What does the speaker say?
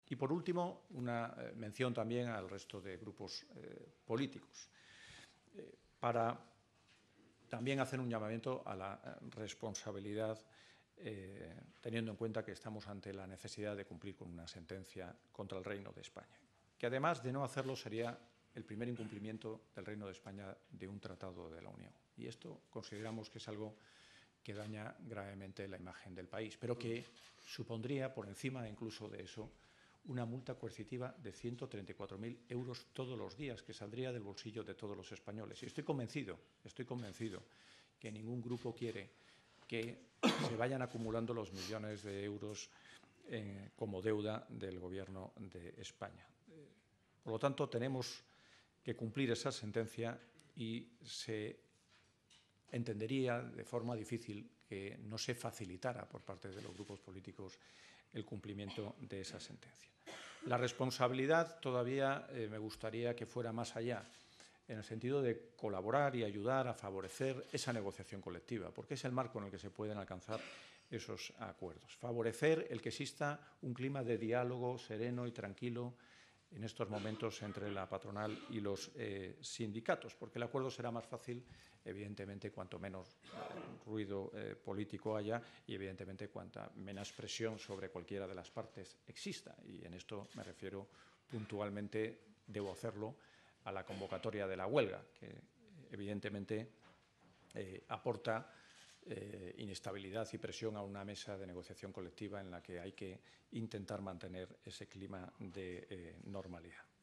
Y, por último, una mención también al resto de grupos políticos, para también hacer un llamamiento a la responsabilidad, teniendo en cuenta que estamos ante la necesidad de cumplir con una sentencia contra el Reino de España, que además de no hacerlo sería el primer incumplimiento del Reino de España de un tratado de la Unión. Y esto consideramos que es algo que daña gravemente la imagen del país, pero que supondría, por encima incluso de eso, una multa coercitiva de 134.000 euros todos los días, que saldría del bolsillo de todos los españoles. Y estoy convencido que ningún grupo quiere que se vayan acumulando los millones de euros como deuda del Gobierno de España. Por lo tanto, tenemos que cumplir esa sentencia y se entendería de forma difícil que no se facilitara por parte de los grupos políticos el cumplimiento de esa sentencia. La responsabilidad todavía me gustaría que fuera más allá, en el sentido de colaborar y ayudar a favorecer esa negociación colectiva, porque es el marco en el que se pueden alcanzar esos acuerdos. Favorecer el que exista un clima de diálogo sereno y tranquilo en estos momentos entre la patronal y los sindicatos, porque el acuerdo será más fácil, evidentemente, cuanto menos ruido político haya y, evidentemente, cuanta menos presión sobre cualquiera de las partes exista. Y en esto me refiero puntualmente, debo hacerlo, a la convocatoria de la huelga, que evidentemente aporta inestabilidad y presión a una mesa de negociación colectiva en la que hay que intentar mantener ese clima de normalidad.